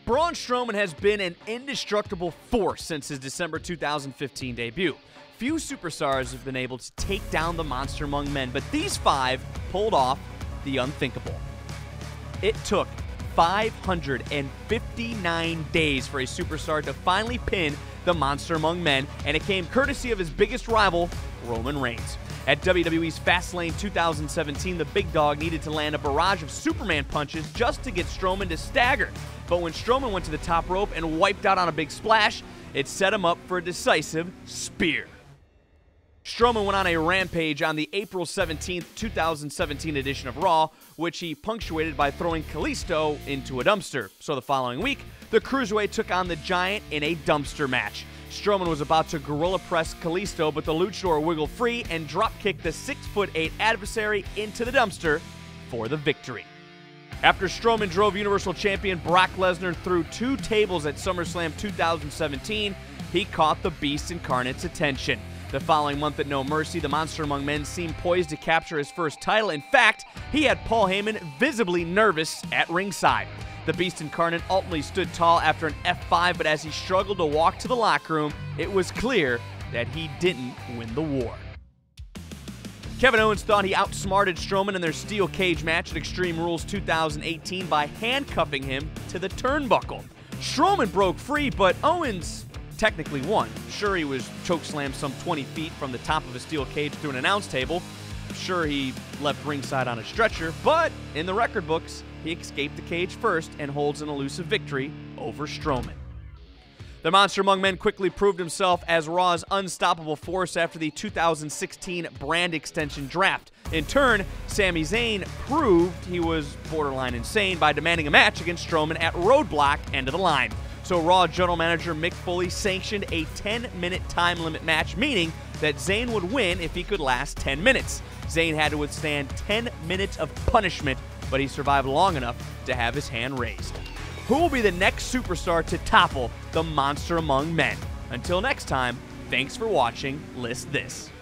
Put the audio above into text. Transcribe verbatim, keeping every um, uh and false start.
Braun Strowman has been an indestructible force since his December two thousand fifteen debut. Few superstars have been able to take down the monster among men, but these five pulled off the unthinkable. It took five hundred fifty-nine days for a superstar to finally pin the monster among men, and it came courtesy of his biggest rival, Roman Reigns. At W W E's Fastlane two thousand seventeen, the big dog needed to land a barrage of Superman punches just to get Strowman to stagger. But when Strowman went to the top rope and wiped out on a big splash, it set him up for a decisive spear. Strowman went on a rampage on the April seventeenth, two thousand seventeen edition of Raw, which he punctuated by throwing Kalisto into a dumpster. So the following week, the Cruiserweight took on the Giant in a dumpster match. Strowman was about to gorilla press Kalisto, but the Luchador wiggled free and drop-kicked the six foot eight adversary into the dumpster for the victory. After Strowman drove Universal Champion Brock Lesnar through two tables at SummerSlam two thousand seventeen, he caught the Beast Incarnate's attention. The following month at No Mercy, the Monster Among Men seemed poised to capture his first title. In fact, he had Paul Heyman visibly nervous at ringside. The Beast Incarnate ultimately stood tall after an F five, but as he struggled to walk to the locker room, it was clear that he didn't win the war. Kevin Owens thought he outsmarted Strowman in their steel cage match at Extreme Rules two thousand eighteen by handcuffing him to the turnbuckle. Strowman broke free, but Owens technically won. Sure, he was chokeslammed some twenty feet from the top of a steel cage through an announce table. Sure, he left ringside on a stretcher, but in the record books, he escaped the cage first and holds an elusive victory over Strowman. The Monster Among Men quickly proved himself as Raw's unstoppable force after the two thousand sixteen brand extension draft. In turn, Sami Zayn proved he was borderline insane by demanding a match against Strowman at Roadblock end of the line. So Raw General Manager Mick Foley sanctioned a ten minute time limit match, meaning that Zayn would win if he could last ten minutes. Zayn had to withstand ten minutes of punishment, but he survived long enough to have his hand raised. Who will be the next superstar to topple the Monster Among Men? Until next time, thanks for watching List This.